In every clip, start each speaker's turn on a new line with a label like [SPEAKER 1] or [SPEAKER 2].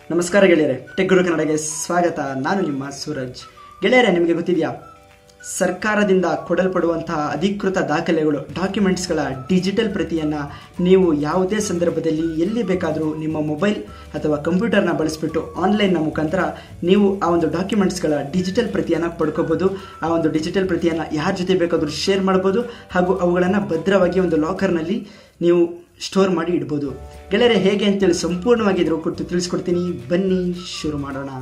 [SPEAKER 1] ನಮಸ್ಕಾರ ಗೆಳೆಯರೆ, ಟೆಕ್ ಗುರು ಕನ್ನಡಗೆ ಸ್ವಾಗತ. ನಾನು ನಿಮ್ಮ ಸೂರಜ್. ಗೆಳೆಯರೆ, ನಿಮಗೆ ಗೊತ್ತಿದೆಯಾ, ಸರ್ಕಾರದಿಂದ ಕೊಡಲ್ಪಡುವಂತಹ ಅಧಿಕೃತ ದಾಖಲೆಗಳು, ಡಾಕ್ಯುಮೆಂಟ್ಸ್ಗಳ ಡಿಜಿಟಲ್ ಪ್ರತಿಯನ್ನು ನೀವು ಯಾವುದೇ ಸಂದರ್ಭದಲ್ಲಿ ಎಲ್ಲಿ ಬೇಕಾದರೂ ನಿಮ್ಮ ಮೊಬೈಲ್ ಅಥವಾ ಕಂಪ್ಯೂಟರ್ನ ಬಳಸಿಬಿಟ್ಟು ಆನ್ಲೈನ್ನ ಮುಖಾಂತರ ನೀವು ಆ ಒಂದು ಡಾಕ್ಯುಮೆಂಟ್ಸ್ಗಳ ಡಿಜಿಟಲ್ ಪ್ರತಿಯನ್ನು ಪಡ್ಕೋಬೋದು. ಆ ಒಂದು ಡಿಜಿಟಲ್ ಪ್ರತಿಯನ್ನು ಯಾರ ಜೊತೆ ಬೇಕಾದರೂ ಶೇರ್ ಮಾಡ್ಬೋದು ಹಾಗೂ ಅವುಗಳನ್ನು ಭದ್ರವಾಗಿ ಒಂದು ಲಾಕರ್ನಲ್ಲಿ ನೀವು ಸ್ಟೋರ್ ಮಾಡಿ ಇಡ್ಬೋದು. ಗೆಳೆಯರೆ, ಹೇಗೆ ಅಂತೇಳಿ ಸಂಪೂರ್ಣವಾಗಿ ಇದ್ರ ಕುರಿತು ತಿಳಿಸ್ಕೊಡ್ತೀನಿ. ಬನ್ನಿ ಶುರು ಮಾಡೋಣ.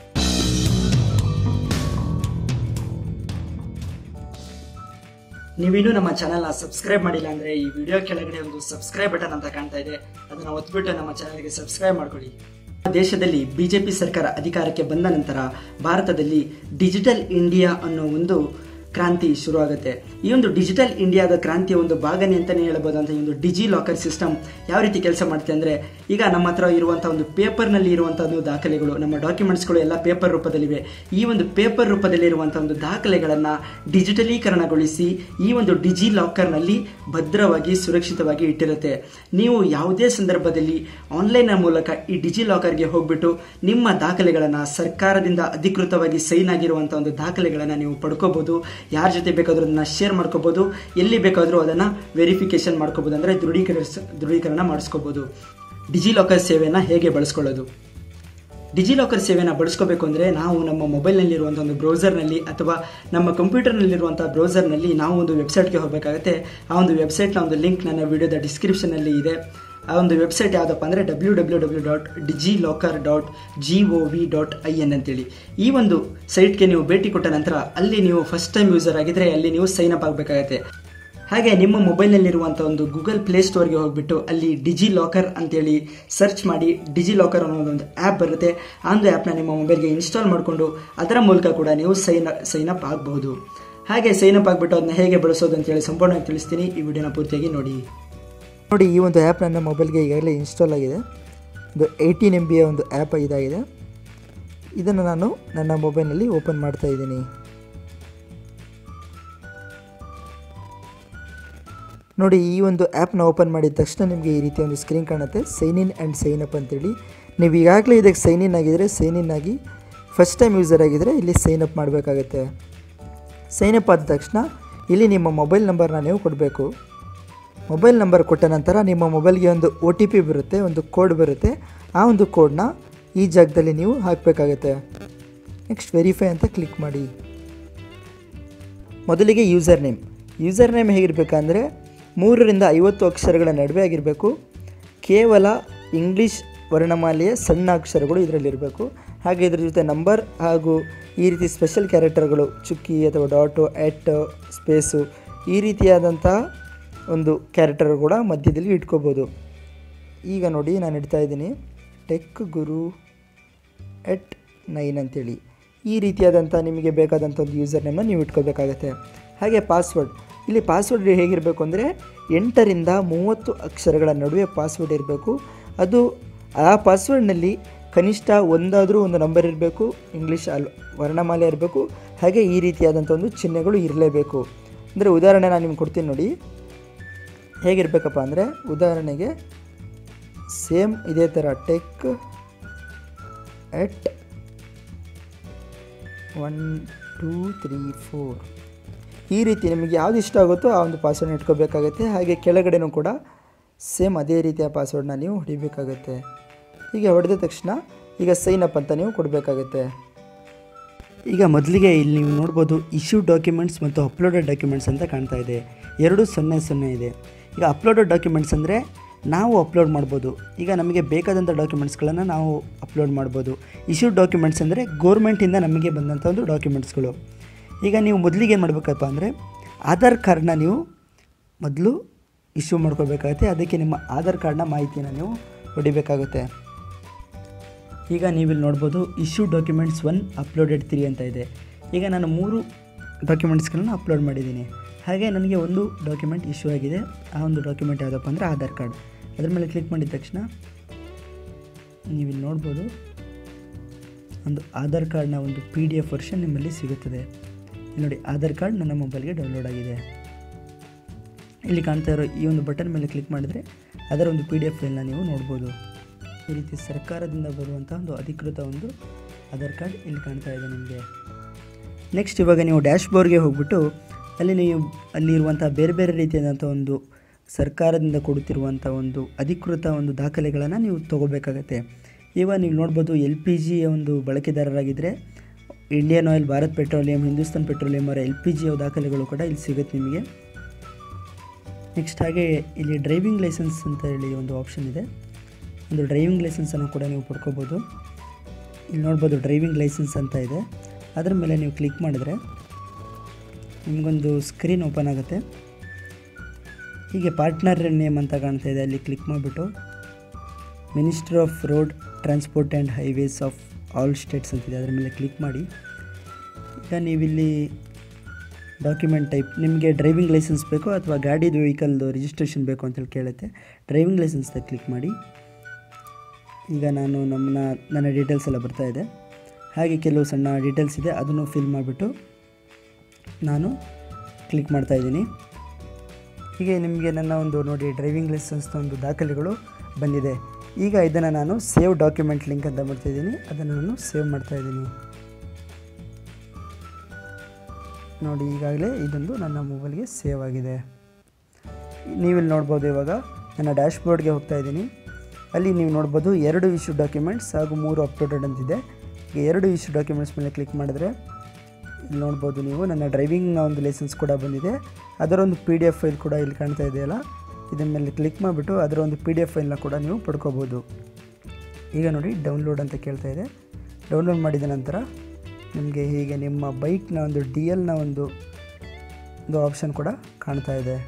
[SPEAKER 1] ನೀವಿನ್ನೂ ನಮ್ಮ ಚಾನಲ್ನ ಸಬ್ಸ್ಕ್ರೈಬ್ ಮಾಡಿಲ್ಲ ಅಂದರೆ ಈ ವಿಡಿಯೋ ಕೆಳಗಡೆ ಒಂದು ಸಬ್ಸ್ಕ್ರೈಬ್ ಬಟನ್ ಅಂತ ಕಾಣ್ತಾ ಇದೆ, ಅದನ್ನು ಒತ್ಬಿಟ್ಟು ನಮ್ಮ ಚಾನಲ್ಗೆ ಸಬ್ಸ್ಕ್ರೈಬ್ ಮಾಡ್ಕೊಳ್ಳಿ. ದೇಶದಲ್ಲಿ ಬಿಜೆಪಿ ಸರ್ಕಾರ ಅಧಿಕಾರಕ್ಕೆ ಬಂದ ನಂತರ ಭಾರತದಲ್ಲಿ ಡಿಜಿಟಲ್ ಇಂಡಿಯಾ ಅನ್ನೋ ಒಂದು ಕ್ರಾಂತಿ ಶುರುವಾಗುತ್ತೆ. ಈ ಒಂದು ಡಿಜಿಟಲ್ ಇಂಡಿಯಾದ ಕ್ರಾಂತಿಯ ಒಂದು ಭಾಗನೇ ಅಂತಲೇ ಹೇಳ್ಬೋದು. ಅಂತ ಈ ಒಂದು ಡಿಜಿ ಲಾಕರ್ ಸಿಸ್ಟಮ್ ಯಾವ ರೀತಿ ಕೆಲಸ ಮಾಡುತ್ತೆ ಅಂದರೆ, ಈಗ ನಮ್ಮ ಹತ್ರ ಇರುವಂಥ ಒಂದು ಪೇಪರ್ನಲ್ಲಿ ಇರುವಂಥ ಒಂದು ದಾಖಲೆಗಳು, ನಮ್ಮ ಡಾಕ್ಯುಮೆಂಟ್ಸ್ಗಳು ಎಲ್ಲ ಪೇಪರ್ ರೂಪದಲ್ಲಿವೆ. ಈ ಒಂದು ಪೇಪರ್ ರೂಪದಲ್ಲಿರುವಂಥ ಒಂದು ದಾಖಲೆಗಳನ್ನು ಡಿಜಿಟಲೀಕರಣಗೊಳಿಸಿ ಈ ಒಂದು ಡಿಜಿ ಲಾಕರ್ನಲ್ಲಿ ಭದ್ರವಾಗಿ ಸುರಕ್ಷಿತವಾಗಿ ಇಟ್ಟಿರುತ್ತೆ. ನೀವು ಯಾವುದೇ ಸಂದರ್ಭದಲ್ಲಿ ಆನ್ಲೈನ್ನ ಮೂಲಕ ಈ ಡಿಜಿ ಲಾಕರ್ಗೆ ಹೋಗ್ಬಿಟ್ಟು ನಿಮ್ಮ ದಾಖಲೆಗಳನ್ನು, ಸರ್ಕಾರದಿಂದ ಅಧಿಕೃತವಾಗಿ ಸೈನ್ ಆಗಿರುವಂಥ ಒಂದು ದಾಖಲೆಗಳನ್ನು ನೀವು ಪಡ್ಕೋಬಹುದು. ಯಾರ ಜೊತೆ ಬೇಕಾದರೂ ಅದನ್ನು ಶೇರ್ ಮಾಡ್ಕೋಬಹುದು, ಎಲ್ಲಿ ಬೇಕಾದರೂ ಅದನ್ನು ವೆರಿಫಿಕೇಶನ್ ಮಾಡ್ಕೋಬಹುದು, ಅಂದರೆ ದೃಢೀಕರಣ ಮಾಡಿಸ್ಕೋಬಹುದು. ಡಿಜಿ ಲಾಕರ್ ಸೇವೆಯನ್ನು ಹೇಗೆ ಬಳಸ್ಕೊಳ್ಳೋದು? ಡಿಜಿ ಲಾಕರ್ ಸೇವೆಯನ್ನು ಬಳಸ್ಕೋಬೇಕು ಅಂದರೆ ನಾವು ನಮ್ಮ ಮೊಬೈಲ್ನಲ್ಲಿರುವಂಥ ಒಂದು ಬ್ರೌಸರ್ನಲ್ಲಿ ಅಥವಾ ನಮ್ಮ ಕಂಪ್ಯೂಟರ್ನಲ್ಲಿರುವಂಥ ಬ್ರೌಸರ್ನಲ್ಲಿ ನಾವು ಒಂದು ವೆಬ್ಸೈಟ್ಗೆ ಹೋಗಬೇಕಾಗುತ್ತೆ. ಆ ಒಂದು ವೆಬ್ಸೈಟ್ನ ಒಂದು ಲಿಂಕ್ ನನ್ನ ವಿಡಿಯೋದ ಡಿಸ್ಕ್ರಿಪ್ಷನಲ್ಲಿ ಇದೆ. ಆ ಒಂದು ವೆಬ್ಸೈಟ್ ಯಾವುದಪ್ಪ ಅಂದರೆ www.digilokar.gov.in ಅಂತೇಳಿ. ಈ ಒಂದು ಸೈಟ್ಗೆ ನೀವು ಭೇಟಿ ಕೊಟ್ಟ ನಂತರ ಅಲ್ಲಿ ನೀವು ಫಸ್ಟ್ ಟೈಮ್ ಯೂಸರ್ ಆಗಿದ್ದರೆ ಅಲ್ಲಿ ನೀವು ಸೈನ್ ಅಪ್ ಆಗಬೇಕಾಗತ್ತೆ. ಹಾಗೆ ನಿಮ್ಮ ಮೊಬೈಲ್ನಲ್ಲಿರುವಂಥ ಒಂದು ಗೂಗಲ್ ಪ್ಲೇಸ್ಟೋರ್ಗೆ ಹೋಗಿಬಿಟ್ಟು ಅಲ್ಲಿ ಡಿಜಿ ಲಾಕರ್ ಅಂತೇಳಿ ಸರ್ಚ್ ಮಾಡಿ ಡಿಜಿ ಲಾಕರ್ ಅನ್ನೋ ಒಂದು ಆ್ಯಪ್ ಬರುತ್ತೆ. ಆ ಒಂದು ಆ್ಯಪ್ನ ನಿಮ್ಮ ಮೊಬೈಲ್ಗೆ ಇನ್ಸ್ಟಾಲ್ ಮಾಡಿಕೊಂಡು ಅದರ ಮೂಲಕ ಕೂಡ ನೀವು ಸೈನ್ ಅಪ್ ಆಗಬಹುದು. ಹಾಗೆ ಸೈನ್ ಅಪ್ ಆಗಿಬಿಟ್ಟು ಅದನ್ನ ಹೇಗೆ ಬಳಸೋದು ಅಂತೇಳಿ ಸಂಪೂರ್ಣವಾಗಿ ತಿಳಿಸ್ತೀನಿ. ಈ ವಿಡಿಯೋನ ಪೂರ್ತಿಯಾಗಿ ನೋಡಿ.
[SPEAKER 2] ಈ ಒಂದು ಆ್ಯಪ್ ನನ್ನ ಮೊಬೈಲ್ಗೆ ಈಗಾಗಲೇ ಇನ್ಸ್ಟಾಲ್ ಆಗಿದೆ. ಒಂದು 18 MB ಒಂದು ಆ್ಯಪ್ ಇದಾಗಿದೆ. ಇದನ್ನು ನಾನು ನನ್ನ ಮೊಬೈಲ್ನಲ್ಲಿ ಓಪನ್ ಮಾಡ್ತಾ ಇದ್ದೀನಿ. ನೋಡಿ, ಈ ಒಂದು ಆ್ಯಪ್ನ ಓಪನ್ ಮಾಡಿದ ತಕ್ಷಣ ನಿಮಗೆ ಈ ರೀತಿ ಒಂದು ಸ್ಕ್ರೀನ್ ಕಾಣುತ್ತೆ, sign in and sign up ಅಂತೇಳಿ. ನೀವು ಈಗಾಗಲೇ ಇದಕ್ಕೆ ಸೈನ್ ಇನ್ ಆಗಿದ್ದರೆ ಸೈನ್ ಇನ್ ಆಗಿ, ಫಸ್ಟ್ ಟೈಮ್ ಯೂಸರ್ ಆಗಿದ್ದರೆ ಇಲ್ಲಿ ಸೈನ್ ಅಪ್ ಮಾಡಬೇಕಾಗತ್ತೆ. ಸೈನ್ ಅಪ್ ಆದ ತಕ್ಷಣ ಇಲ್ಲಿ ನಿಮ್ಮ ಮೊಬೈಲ್ ನಂಬರ್ನ ನೀವು ಕೊಡಬೇಕು. ಮೊಬೈಲ್ ನಂಬರ್ ಕೊಟ್ಟ ನಂತರ ನಿಮ್ಮ ಮೊಬೈಲ್ಗೆ ಒಂದು OTP ಬರುತ್ತೆ, ಒಂದು ಕೋಡ್ ಬರುತ್ತೆ. ಆ ಒಂದು ಕೋಡ್ನ ಈ ಜಾಗದಲ್ಲಿ ನೀವು ಹಾಕಬೇಕಾಗತ್ತೆ. ನೆಕ್ಸ್ಟ್ ವೆರಿಫೈ ಅಂತ ಕ್ಲಿಕ್ ಮಾಡಿ. ಮೊದಲಿಗೆ ಯೂಸರ್ ನೇಮ್ ಹೇಗಿರಬೇಕಂದ್ರೆ 3 ರಿಂದ 50 ಅಕ್ಷರಗಳ ನಡುವೆ ಆಗಿರಬೇಕು. ಕೇವಲ ಇಂಗ್ಲೀಷ್ ವರ್ಣಮಾಲೆಯ ಸಣ್ಣ ಅಕ್ಷರಗಳು ಇದರಲ್ಲಿರಬೇಕು. ಹಾಗೆ ಇದರ ಜೊತೆ ನಂಬರ್ ಹಾಗೂ ಈ ರೀತಿ ಸ್ಪೆಷಲ್ ಕ್ಯಾರೆಕ್ಟರ್ಗಳು, ಚುಕ್ಕಿ ಅಥವಾ ಡಾಟು, ಎಟ್, ಸ್ಪೇಸು, ಈ ರೀತಿಯಾದಂಥ ಒಂದು ಕ್ಯಾರೆಕ್ಟರ್ ಕೂಡ ಮಧ್ಯದಲ್ಲಿ ಇಟ್ಕೋಬೋದು. ಈಗ ನೋಡಿ, ನಾನು ಇಡ್ತಾ ಇದ್ದೀನಿ ಟೆಕ್ ಗುರು @9 ಅಂತೇಳಿ. ಈ ರೀತಿಯಾದಂಥ ನಿಮಗೆ ಬೇಕಾದಂಥ ಒಂದು ಯೂಸರ್ ನೇಮ್ನ ನೀವು ಇಟ್ಕೋಬೇಕಾಗತ್ತೆ. ಹಾಗೆ ಪಾಸ್ವರ್ಡ್, ಇಲ್ಲಿ ಪಾಸ್ವರ್ಡ್ ಹೇಗಿರಬೇಕು ಅಂದರೆ 8 ರಿಂದ 30 ಅಕ್ಷರಗಳ ನಡುವೆ ಪಾಸ್ವರ್ಡ್ ಇರಬೇಕು. ಅದು ಆ ಪಾಸ್ವರ್ಡ್ನಲ್ಲಿ ಕನಿಷ್ಠ ಒಂದಾದರೂ ಒಂದು ನಂಬರ್ ಇರಬೇಕು, ಇಂಗ್ಲೀಷ್ ವರ್ಣಮಾಲೆ ಇರಬೇಕು. ಹಾಗೆ ಈ ರೀತಿಯಾದಂಥ ಒಂದು ಚಿಹ್ನೆಗಳು ಇರಲೇಬೇಕು. ಅಂದರೆ ಉದಾಹರಣೆ ನಾನು ನಿಮ್ಗೆ ಕೊಡ್ತೀನಿ ನೋಡಿ. ಹೇಗಿರಬೇಕಪ್ಪ ಅಂದರೆ, ಉದಾಹರಣೆಗೆ ಸೇಮ್ ಇದೇ ಥರ ಟೆಕ್ @123 ಈ ರೀತಿ ನಿಮಗೆ ಯಾವುದು ಇಷ್ಟ ಆಗುತ್ತೋ ಆ ಒಂದು ಪಾಸ್ವರ್ಡ್ನ ಇಟ್ಕೋಬೇಕಾಗತ್ತೆ. ಹಾಗೆ ಕೆಳಗಡೆನೂ ಕೂಡ ಸೇಮ್ ಅದೇ ರೀತಿಯ ಪಾಸ್ವರ್ಡ್ನ ನೀವು ಹೊಡಿಬೇಕಾಗತ್ತೆ. ಹೀಗೆ ಹೊಡೆದ ತಕ್ಷಣ ಈಗ ಸೈನ್ ಅಪ್ ಅಂತ ನೀವು ಕೊಡಬೇಕಾಗತ್ತೆ. ಈಗ ಮೊದಲಿಗೆ ಇಲ್ಲಿ ನೀವು ನೋಡ್ಬೋದು ಇಶ್ಯೂ ಡಾಕ್ಯುಮೆಂಟ್ಸ್ ಮತ್ತು ಅಪ್ಲೋಡೆಡ್ ಡಾಕ್ಯುಮೆಂಟ್ಸ್ ಅಂತ ಕಾಣ್ತಾ ಇದೆ. 200 ಇದೆ. ಈಗ ಅಪ್ಲೋಡೆಡ್ ಡಾಕ್ಯುಮೆಂಟ್ಸ್ ಅಂದರೆ ನಾವು ಅಪ್ಲೋಡ್ ಮಾಡ್ಬೋದು. ಈಗ ನಮಗೆ ಬೇಕಾದಂಥ ಡಾಕ್ಯುಮೆಂಟ್ಸ್ಗಳನ್ನು ನಾವು ಅಪ್ಲೋಡ್ ಮಾಡ್ಬೋದು. ಇಶ್ಯೂ ಡಾಕ್ಯುಮೆಂಟ್ಸ್ ಅಂದರೆ ಗೋರ್ಮೆಂಟಿಂದ ನಮಗೆ ಬಂದಂಥ ಒಂದು ಡಾಕ್ಯುಮೆಂಟ್ಸ್ಗಳು. ಈಗ ನೀವು ಮೊದಲಿಗೆ ಏನು ಮಾಡಬೇಕಪ್ಪ ಅಂದರೆ, ಆಧಾರ್ ಕಾರ್ಡ್ನ ನೀವು ಮೊದಲು ಇಶ್ಯೂ ಮಾಡ್ಕೋಬೇಕಾಗುತ್ತೆ. ಅದಕ್ಕೆ ನಿಮ್ಮ ಆಧಾರ್ ಕಾರ್ಡ್ನ ಮಾಹಿತಿಯನ್ನು ನೀವು ಹೊಡಿಬೇಕಾಗುತ್ತೆ. ಈಗ ನೀವಿಲ್ಲಿ ನೋಡ್ಬೋದು ಇಶ್ಯೂ ಡಾಕ್ಯುಮೆಂಟ್ಸ್ 1 ಅಪ್ಲೋಡೆಡ್ 3 ಅಂತ ಇದೆ. ಈಗ ನಾನು 3 ಡಾಕ್ಯುಮೆಂಟ್ಸ್ಗಳನ್ನು ಅಪ್ಲೋಡ್ ಮಾಡಿದ್ದೀನಿ. ಹಾಗೆ ನನಗೆ ಒಂದು ಡಾಕ್ಯುಮೆಂಟ್ ಇಶ್ಯೂ ಆಗಿದೆ. ಆ ಒಂದು ಡಾಕ್ಯುಮೆಂಟ್ ಯಾವುದಪ್ಪ ಅಂದರೆ ಆಧಾರ್ ಕಾರ್ಡ್. ಅದರ ಮೇಲೆ ಕ್ಲಿಕ್ ಮಾಡಿದ ತಕ್ಷಣ ನೀವಿಲ್ಲಿ ನೋಡ್ಬೋದು ಒಂದು ಆಧಾರ್ ಕಾರ್ಡ್ನ ಒಂದು PDF ವರ್ಷನ್ ನಿಮ್ಮಲ್ಲಿ ಸಿಗುತ್ತದೆ. ನೋಡಿ, ಆಧಾರ್ ಕಾರ್ಡ್ ನನ್ನ ಮೊಬೈಲ್ಗೆ ಡೌನ್ಲೋಡ್ ಆಗಿದೆ. ಇಲ್ಲಿ ಕಾಣ್ತಾ ಇರೋ ಈ ಒಂದು ಬಟನ್ ಮೇಲೆ ಕ್ಲಿಕ್ ಮಾಡಿದರೆ ಅದರ ಒಂದು PDF ಫೈಲ್ನ ನೀವು ನೋಡ್ಬೋದು.
[SPEAKER 1] ಈ ರೀತಿ ಸರ್ಕಾರದಿಂದ ಬರುವಂಥ ಒಂದು ಅಧಿಕೃತ ಒಂದು ಆಧಾರ್ ಕಾರ್ಡ್ ಇಲ್ಲಿ ಕಾಣ್ತಾ ಇದೆ ನಿಮಗೆ. ನೆಕ್ಸ್ಟ್ ಇವಾಗ ನೀವು ಡ್ಯಾಶ್ ಬೋರ್ಡ್ಗೆ ಹೋಗ್ಬಿಟ್ಟು ಅಲ್ಲಿರುವಂಥ ಬೇರೆ ಬೇರೆ ರೀತಿಯಾದಂಥ ಒಂದು ಸರ್ಕಾರದಿಂದ ಕೊಡುತ್ತಿರುವಂಥ ಒಂದು ಅಧಿಕೃತ ಒಂದು ದಾಖಲೆಗಳನ್ನು ನೀವು ತೊಗೋಬೇಕಾಗತ್ತೆ. ಇವಾಗ ನೀವು ನೋಡ್ಬೋದು LPG ಒಂದು ಬಳಕೆದಾರರಾಗಿದ್ದರೆ Indian Oil, Bharat petroleum, Hindustan petroleum ಅವರ LPG ದಾಖಲೆಗಳು ಕೂಡ ಇಲ್ಲಿ ಸಿಗುತ್ತೆ ನಿಮಗೆ. ನೆಕ್ಸ್ಟ್ ಹಾಗೆ ಇಲ್ಲಿ ಡ್ರೈವಿಂಗ್ ಲೈಸೆನ್ಸ್ ಅಂತ ಹೇಳಿ ಒಂದು ಆಪ್ಷನ್ ಇದೆ. ಒಂದು ಡ್ರೈವಿಂಗ್ ಲೈಸೆನ್ಸನ್ನು ಕೂಡ ನೀವು ಪಡ್ಕೋಬೋದು. ಇಲ್ಲಿ ನೋಡ್ಬೋದು ಡ್ರೈವಿಂಗ್ ಲೈಸೆನ್ಸ್ ಅಂತ ಇದೆ. ಅದರ ಮೇಲೆ ನೀವು ಕ್ಲಿಕ್ ಮಾಡಿದರೆ ನಿಮಗೊಂದು ಸ್ಕ್ರೀನ್ ಓಪನ್ ಆಗುತ್ತೆ. ಹೀಗೆ ಪಾರ್ಟ್ನರ್ ನೇಮ್ ಅಂತ ಕಾಣ್ತಾ ಇದೆ, ಅಲ್ಲಿ ಕ್ಲಿಕ್ ಮಾಡಿಬಿಟ್ಟು ministry of road transport and highways of all states ಅಂತಿದೆ, ಅದರ ಮೇಲೆ ಕ್ಲಿಕ್ ಮಾಡಿ. ಈಗ ನೀವಿಲ್ಲಿ ಡಾಕ್ಯುಮೆಂಟ್ ಟೈಪ್ ನಿಮಗೆ ಡ್ರೈವಿಂಗ್ ಲೈಸೆನ್ಸ್ ಬೇಕು ಅಥವಾ ಗಾಡಿದು ವೆಹಿಕಲ್ದು ರಿಜಿಸ್ಟ್ರೇಷನ್ ಬೇಕು ಅಂತೇಳಿ ಕೇಳುತ್ತೆ. ಡ್ರೈವಿಂಗ್ ಲೈಸೆನ್ಸ್ನ ಕ್ಲಿಕ್ ಮಾಡಿ. ಈಗ ನನ್ನ ಡೀಟೇಲ್ಸ್ ಎಲ್ಲ ಬರ್ತಾ ಇದೆ. ಹಾಗೆ ಕೆಲವು ಸಣ್ಣ ಡೀಟೇಲ್ಸ್ ಇದೆ, ಅದನ್ನು ಫಿಲ್ ಮಾಡಿಬಿಟ್ಟು ನಾನು ಕ್ಲಿಕ್ ಮಾಡ್ತಾಯಿದ್ದೀನಿ. ಹೀಗೆ ನಿಮಗೆ ನನ್ನ ಒಂದು ನೋಡಿ ಡ್ರೈವಿಂಗ್ ಲೈಸೆನ್ಸ್ನ ಒಂದು ದಾಖಲೆಗಳು ಬಂದಿದೆ. ಈಗ ಇದನ್ನು ನಾನು ಸೇವ್ ಡಾಕ್ಯುಮೆಂಟ್ ಲಿಂಕ್ ಅಂತ ಮಾಡ್ತಾಯಿದ್ದೀನಿ, ಅದನ್ನು ನಾನು ಸೇವ್ ಮಾಡ್ತಾಯಿದ್ದೀನಿ. ನೋಡಿ ಈಗಾಗಲೇ ಇದೊಂದು ನನ್ನ ಮೊಬೈಲ್ಗೆ ಸೇವ್ ಆಗಿದೆ. ನೀವಿಲ್ಲಿ ನೋಡ್ಬೋದು. ಇವಾಗ ನನ್ನ ಡ್ಯಾಶ್ ಬೋರ್ಡ್ಗೆ ಹೋಗ್ತಾ ಇದ್ದೀನಿ. ಅಲ್ಲಿ ನೀವು ನೋಡ್ಬೋದು 2 ಇಶ್ಯೂ ಡಾಕ್ಯುಮೆಂಟ್ಸ್ ಹಾಗೂ 3 ಅಪ್ಲೋಡೆಡ್ ಅಂತಿದೆ. ಈಗ 2 ಇಶ್ಯೂ ಡಾಕ್ಯುಮೆಂಟ್ಸ್ ಮೇಲೆ ಕ್ಲಿಕ್ ಮಾಡಿದ್ರೆ ಇಲ್ಲಿ ನೋಡ್ಬೋದು ನೀವು ನನ್ನ ಡ್ರೈವಿಂಗ್ನ ಒಂದು ಲೈಸೆನ್ಸ್ ಕೂಡ ಬಂದಿದೆ. ಅದರ ಒಂದು PDF ಫೈಲ್ ಕೂಡ ಇಲ್ಲಿ ಕಾಣ್ತಾ ಇದೆಯಲ್ಲ, ಇದರ ಮೇಲೆ ಕ್ಲಿಕ್ ಮಾಡಿಬಿಟ್ಟು ಅದರ ಒಂದು PDF ಫೈಲ್ನ ಕೂಡ ನೀವು ಪಡ್ಕೋಬೋದು. ಈಗ ನೋಡಿ ಡೌನ್ಲೋಡ್ ಅಂತ ಕೇಳ್ತಾ ಇದೆ. ಡೌನ್ಲೋಡ್ ಮಾಡಿದ ನಂತರ ನಿಮಗೆ ಹೀಗೆ ನಿಮ್ಮ ಬೈಕ್ನ ಒಂದು DLನ ಒಂದು ಆಪ್ಷನ್ ಕೂಡ ಕಾಣ್ತಾ ಇದೆ.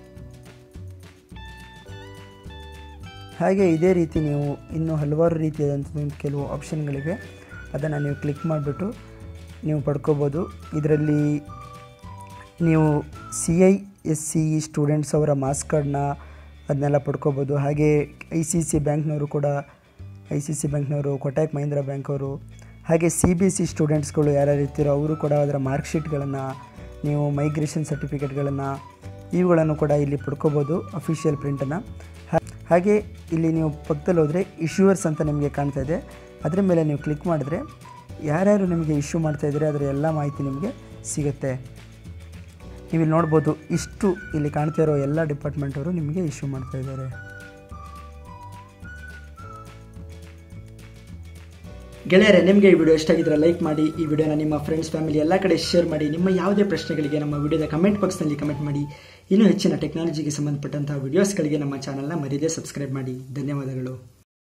[SPEAKER 1] ಹಾಗೆ ಇದೇ ರೀತಿ ನೀವು ಇನ್ನೂ ಹಲವಾರು ರೀತಿಯಾದಂಥ ಕೆಲವು ಆಪ್ಷನ್ಗಳಿವೆ, ಅದನ್ನು ನೀವು ಕ್ಲಿಕ್ ಮಾಡಿಬಿಟ್ಟು ನೀವು ಪಡ್ಕೋಬೋದು. ಇದರಲ್ಲಿ ನೀವು CISCE ಸ್ಟೂಡೆಂಟ್ಸ್ ಅವರ ಮಾಸ್ ಕಾರ್ಡ್ನ ಅದನ್ನೆಲ್ಲ ಪಡ್ಕೋಬೋದು. ಹಾಗೆ ICICI ಬ್ಯಾಂಕ್ನವರು ಕೂಡ, ICICI ಬ್ಯಾಂಕ್ನವರು, ಕೊಟಕ್ ಮಹೀಂದ್ರಾ ಬ್ಯಾಂಕ್ ಅವರು, ಹಾಗೆ CBSE ಸ್ಟೂಡೆಂಟ್ಸ್ಗಳು ಯಾರ್ಯಾರು ಇರ್ತೀರೋ ಅವರು ಕೂಡ ಅದರ ಮಾರ್ಕ್ಶೀಟ್ಗಳನ್ನು, ನೀವು ಮೈಗ್ರೇಷನ್ ಸರ್ಟಿಫಿಕೇಟ್ಗಳನ್ನು ಇವುಗಳನ್ನು ಕೂಡ ಇಲ್ಲಿ ಪಡ್ಕೋಬೋದು, ಅಫಿಷಿಯಲ್ ಪ್ರಿಂಟನ್ನು. ಹಾಗೆ ಇಲ್ಲಿ ನೀವು ಪಕ್ಕದಲ್ಲಿ ಹೋದರೆ ಇಶ್ಯೂವರ್ಸ್ ಅಂತ ನಿಮಗೆ ಕಾಣ್ತಾ ಇದೆ, ಅದರ ಮೇಲೆ ನೀವು ಕ್ಲಿಕ್ ಮಾಡಿದ್ರೆ ಯಾರ್ಯಾರು ನಿಮಗೆ ಇಶ್ಯೂ ಮಾಡ್ತಾಯಿದ್ದಾರೆ ಅದರ ಎಲ್ಲ ಮಾಹಿತಿ ನಿಮಗೆ ಸಿಗುತ್ತೆ. ನೀವು ಇಲ್ಲಿ ನೋಡ್ಬೋದು, ಇಷ್ಟು ಇಲ್ಲಿ ಕಾಣ್ತಾ ಇರೋ ಎಲ್ಲ ಡಿಪಾರ್ಟ್ಮೆಂಟವರು ನಿಮಗೆ ಇಶ್ಯೂ ಮಾಡ್ತಾಯಿದ್ದಾರೆ.
[SPEAKER 2] ಗೆಳೆಯರೆ, ನಿಮಗೆ ಈ ವಿಡಿಯೋ ಇಷ್ಟ ಆಗಿದ್ರೆ ಲೈಕ್ ಮಾಡಿ, ಈ ವಿಡಿಯೋನ ನಿಮ್ಮ ಫ್ರೆಂಡ್ಸ್, ಫ್ಯಾಮಿಲಿ ಎಲ್ಲ ಕಡೆ ಶೇರ್ ಮಾಡಿ. ನಿಮ್ಮ ಯಾವುದೇ ಪ್ರಶ್ನೆಗಳಿಗೆ ನಮ್ಮ ವಿಡಿಯೋದ ಕಮೆಂಟ್ ಬಾಕ್ಸ್ನಲ್ಲಿ ಕಮೆಂಟ್ ಮಾಡಿ. ಇನ್ನೂ ಹೆಚ್ಚಿನ ಟೆಕ್ನಾಲಜಿಗೆ ಸಂಬಂಧಪಟ್ಟಂತಹ ವಿಡಿಯೋಸ್ಗಳಿಗೆ ನಮ್ಮ ಚಾನಲ್ನ ಮರೆಯದೇ ಸಬ್ಸ್ಕ್ರೈಬ್ ಮಾಡಿ. ಧನ್ಯವಾದಗಳು.